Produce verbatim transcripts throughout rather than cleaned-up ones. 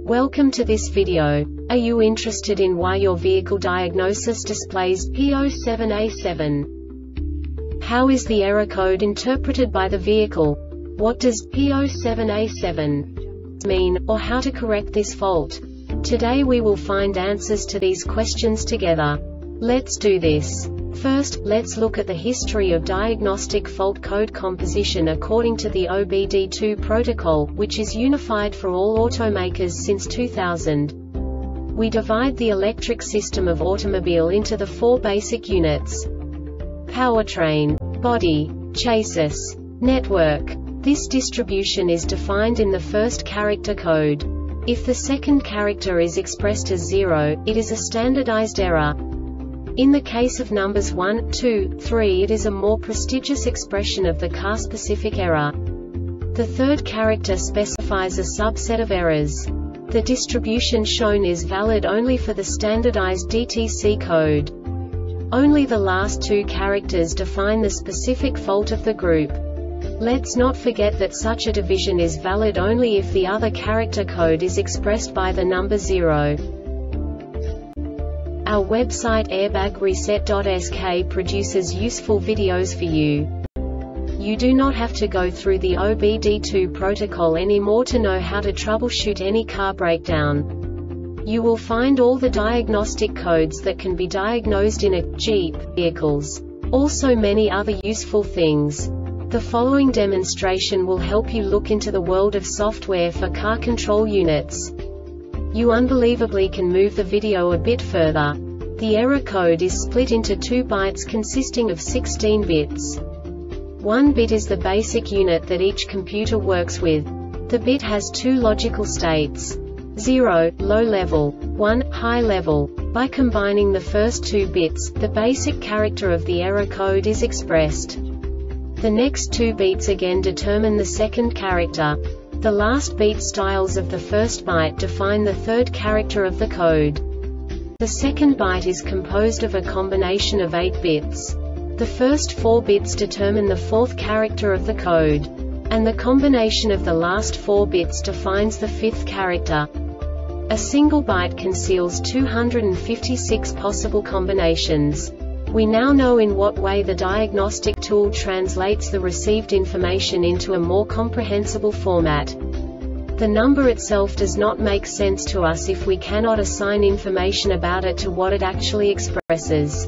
Welcome to this video. Are you interested in why your vehicle diagnosis displays P zero seven A seven? How is the error code interpreted by the vehicle? What does P zero seven A seven mean, or how to correct this fault? Today we will find answers to these questions together. Let's do this. First, let's look at the history of diagnostic fault code composition according to the O B D two protocol, which is unified for all automakers since two thousand. We divide the electric system of automobile into the four basic units: powertrain, body, chassis, network. This distribution is defined in the first character code. If the second character is expressed as zero, it is a standardized error. In the case of numbers one, two, three, it is a more prestigious expression of the car-specific error. The third character specifies a subset of errors. The distribution shown is valid only for the standardized D T C code. Only the last two characters define the specific fault of the group. Let's not forget that such a division is valid only if the other character code is expressed by the number zero. Our website airbag reset dot S K produces useful videos for you. You do not have to go through the O B D two protocol anymore to know how to troubleshoot any car breakdown. You will find all the diagnostic codes that can be diagnosed in a Jeep vehicles. Also many other useful things. The following demonstration will help you look into the world of software for car control units. You unbelievably can move the video a bit further. The error code is split into two bytes consisting of sixteen bits. One bit is the basic unit that each computer works with. The bit has two logical states: zero, low level, one, high level. By combining the first two bits, the basic character of the error code is expressed. The next two beats again determine the second character. The last beat styles of the first byte define the third character of the code. The second byte is composed of a combination of eight bits. The first four bits determine the fourth character of the code. And the combination of the last four bits defines the fifth character. A single byte conceals two hundred fifty-six possible combinations. We now know in what way the diagnostic tool translates the received information into a more comprehensible format. The number itself does not make sense to us if we cannot assign information about it to what it actually expresses.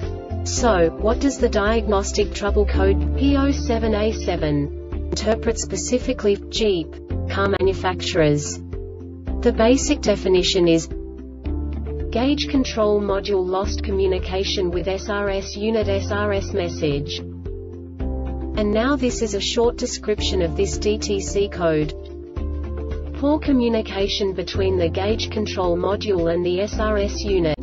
So, what does the diagnostic trouble code P zero seven A seven interpret specifically for Jeep car manufacturers? The basic definition is: Gauge control module lost communication with S R S unit S R S message. And now this is a short description of this D T C code. Poor communication between the gauge control module and the S R S unit.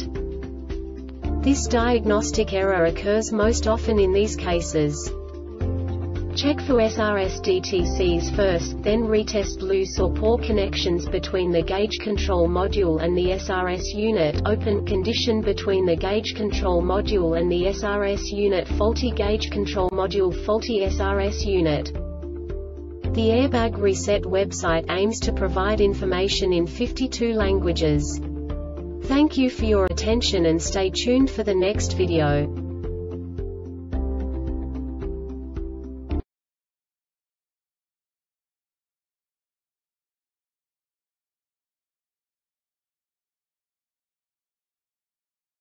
This diagnostic error occurs most often in these cases. Check for S R S D T Cs first, then retest loose or poor connections between the gauge control module and the S R S unit. Open condition between the gauge control module and the S R S unit. Faulty gauge control module, faulty S R S unit. The Airbag Reset website aims to provide information in fifty-two languages. Thank you for your attention and stay tuned for the next video.